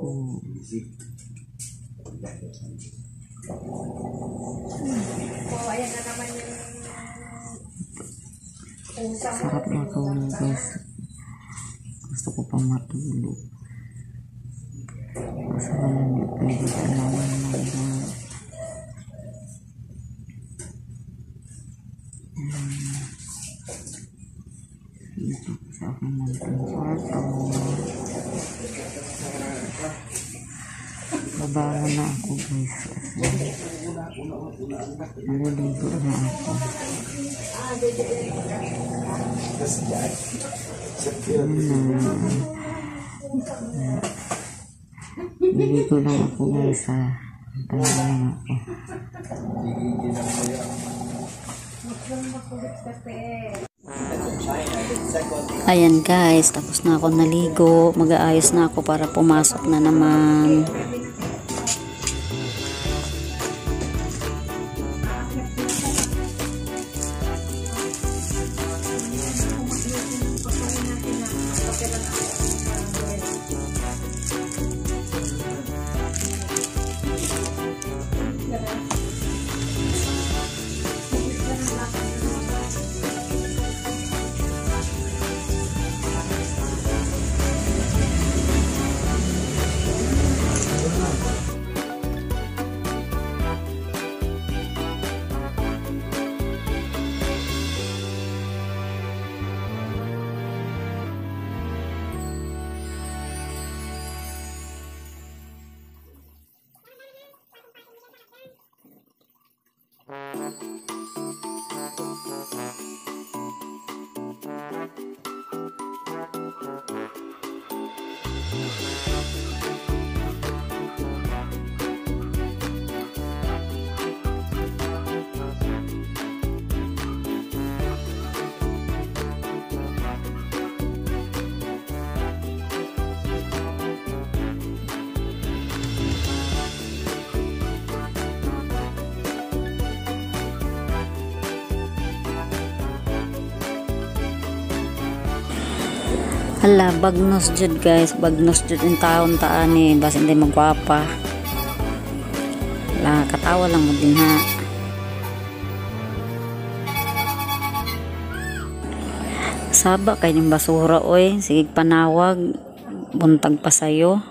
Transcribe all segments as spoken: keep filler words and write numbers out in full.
ko. Oh, ayan na naman yung usap. Sarap matulog guys. Gusto ko pang matulog. Masarap na pwede ko naman mag- dito sa akin ng kwarto. Babago na ako guys. Naliligo na ako. Naliligo lang ako guys ha. Tayo lang ako. Ayan guys, tapos na ako naligo. Mag-aayos na ako para pumasok na naman. Hala, bagnos jud guys, bagnos jud yung taon taan eh, basta hindi magwapa. Hala, katawa lang mo din ha. Saba kay yung basura oy, sige panawag, buntag pa sayo.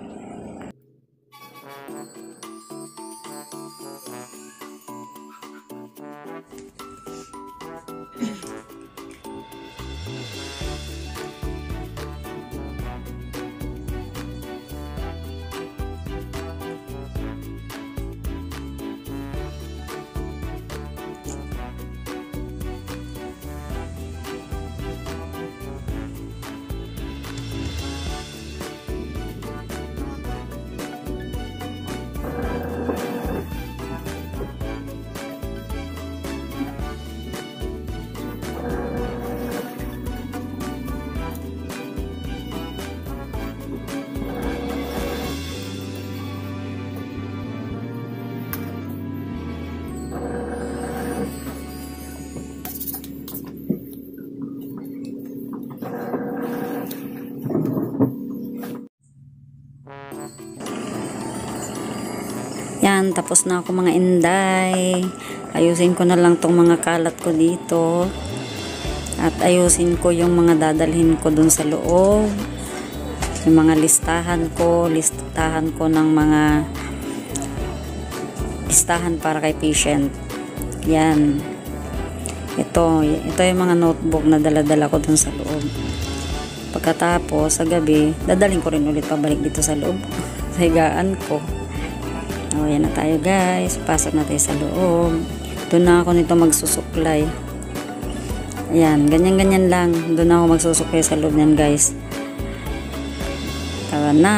Yan, tapos na ako mga inday. Ayusin ko na lang tong mga kalat ko dito. At ayusin ko yung mga dadalhin ko dun sa loob. Yung mga listahan ko, listahan ko ng mga listahan para kay patient. Yan. Ito, ito yung mga notebook na dala-dala ko dun sa loob. Pagkatapos, sa gabi, dadalhin ko rin ulit pabalik dito sa loob. Sa higaan ko. O, yan na tayo guys. Pasok na tayo sa loob. Doon na ako nito magsusuklay. Ayan, ganyan-ganyan lang. Doon na ako magsusuklay sa loob niyan guys. Tara na.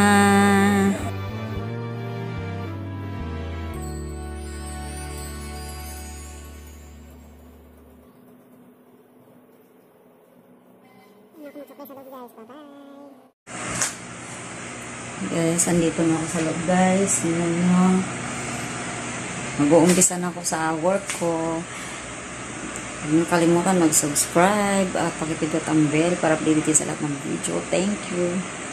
Guys, andito na ako sa loob guys. Tingnan nyo. Mag-uumpisa na ako sa work ko. Huwag nyo kalimutan mag-subscribe at pakipindot ang bell para update sa lahat ng video. Thank you.